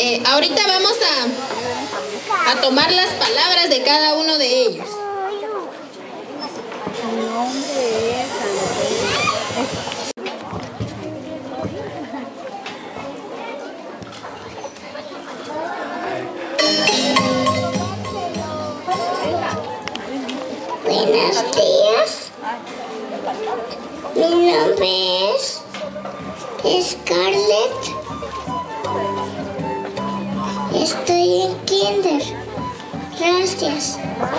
Ahorita vamos a tomar las palabras de cada uno de ellos. Buenos días. Mi nombre es Scarlett. Estoy en kinder. Gracias.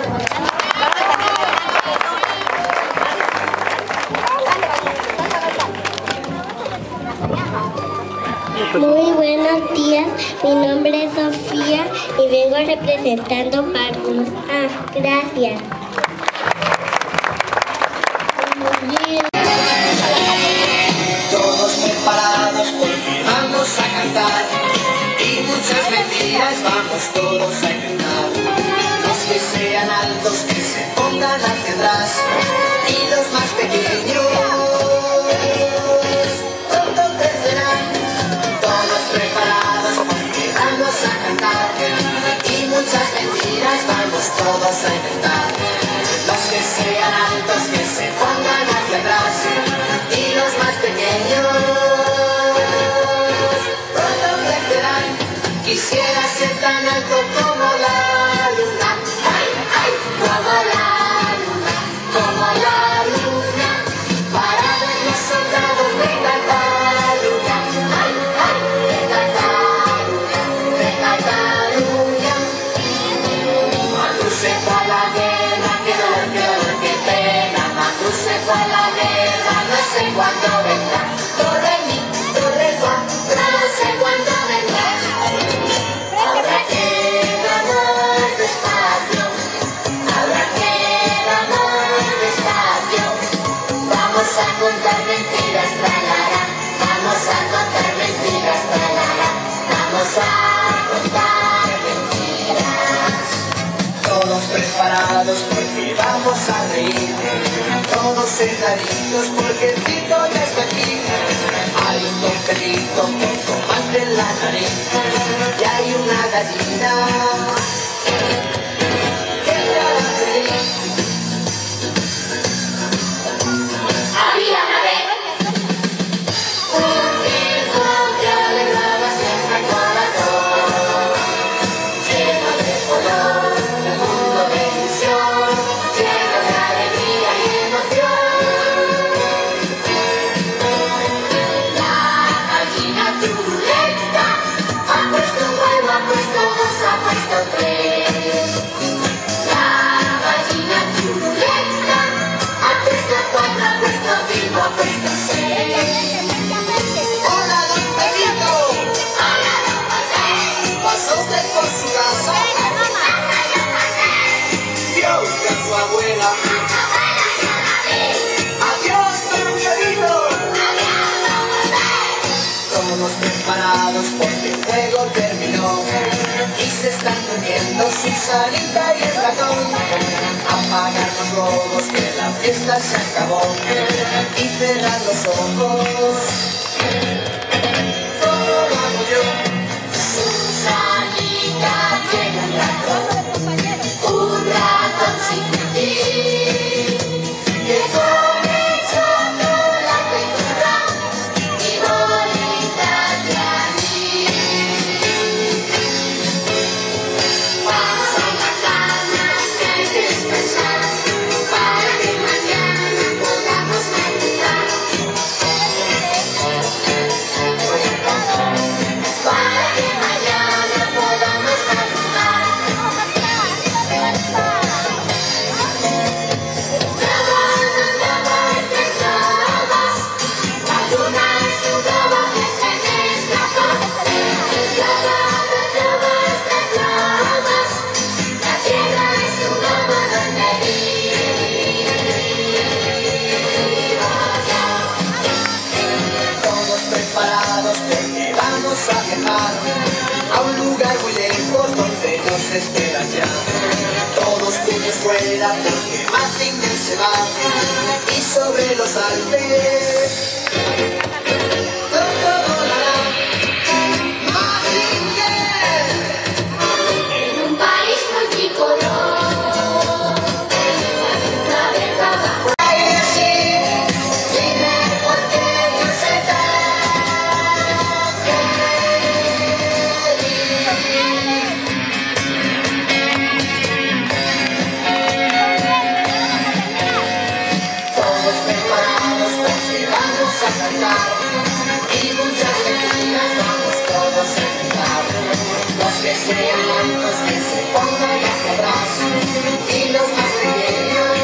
Muy buenos días. Mi nombre es Sofía y vengo representando Parnos. Gracias. Todos preparados porque vamos a cantar y muchas mentiras vamos todos a inventar. Los que sean altos que se pongan hacia atrás y los más pequeños pronto crecerán. Todos preparados porque vamos a cantar y muchas mentiras vamos todos a inventar. Los que sean altos que se pongan hacia atrás y los más pequeños pronto crecerán. Quisiera ser tan alto como la luna, ay, ay, como la luna, como la luna, para ver los soldados de Cataluña, ay, ay, de Cataluña, de Cataluña. Macru se fue a la guerra, qué dolor, qué pena. Macru se fue a la guerra, no sé cuándo vendrá. Torre mi, torre fa, no sé cuándo vendrá. Habrá que vamos despacio, habrá que vamos despacio. Vamos a contar mentiras, tralará. Vamos a contar mentiras, tralará. Vamos a contar mentiras. Todos preparados porque vamos a reír, todos sentaditos porque el grito ya está aquí. Hay un torpedito con tomate en la nariz y hay una gallina que te hará feliz. Había una vez un circo que alegraba siempre el corazón, lleno de color, un mundo de ilusión, lleno de alegría y emoción. La gallina turulenta ha puesto un huevo, ha puesto dos, ha puesto tres. La gallina turulenta ha puesto cuatro, ha puesto cinco, ha puesto seis. ¡Hola, don Pedrito! ¡Hola, don José! ¿Pasó usted por su casa? Dios que a su abuela. Adiós, don Pedrito. Todos preparados porque el juego terminó y se están comiendo su salita y el ratón. Apagar los globos que la fiesta se acabó y cerrar los ojos. ¿Cómo lo hago yo? Susanita tiene un ratón sin cutir, que come chocolate y turrón y bolitas de anís. Vamos a la cama, que hay que descansar, para que mañana podamos cantar. Para que mañana podamos cantar. La luna es un globo que se me escapó. La tierra es un globo donde vivo yo. Todos preparados porque vamos a viajar a un lugar muy lejos donde nos esperan ya. Todos puños fuera porque Mazinger se va y sobre los Alpes pronto volará Mazinger. deseamos que se pongan a cobrar y los más pequeños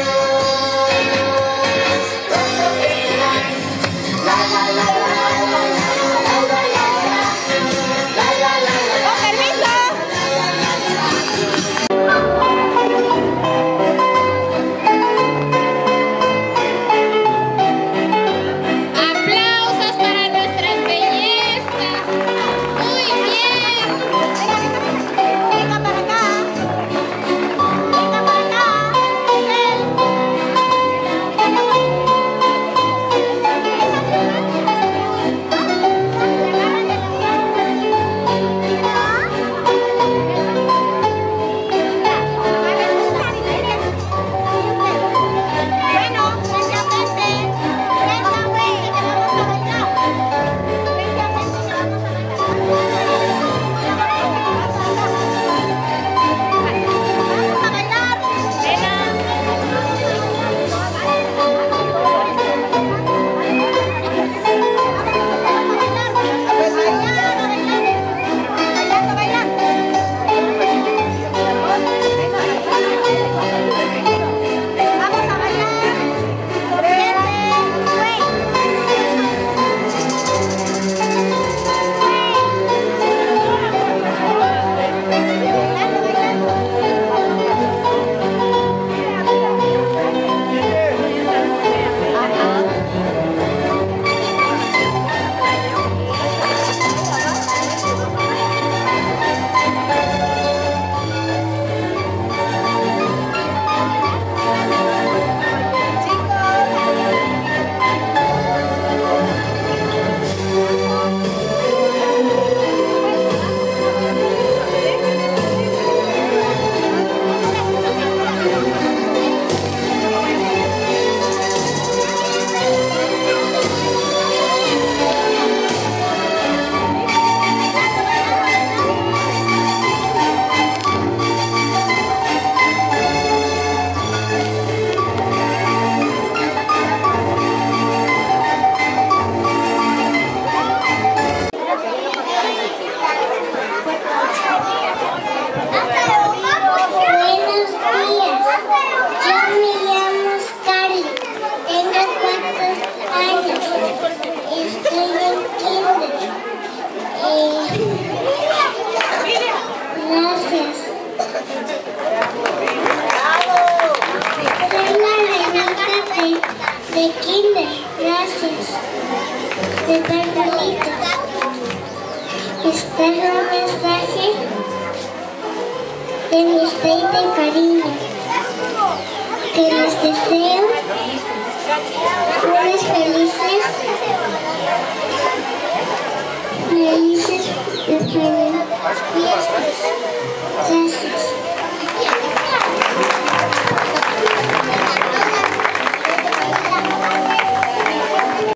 pronto crecerán. La la la la la la la la la la la la la. ¡Con permiso! Aplausos para nuestras bellezas. Muy bien. Venga para acá. Venga para acá. Bueno, precisamente que vamos a bailar. Precisamente que vamos a bailar. Vamos a bailar. Buenos días, yo me llamo Scarlett, tengo 4 años, estoy en kinder. Gracias. Soy la reinita de kinder, gracias. De Bernalito. Este es un mensaje de amistad y de cariño, que les deseo unos felices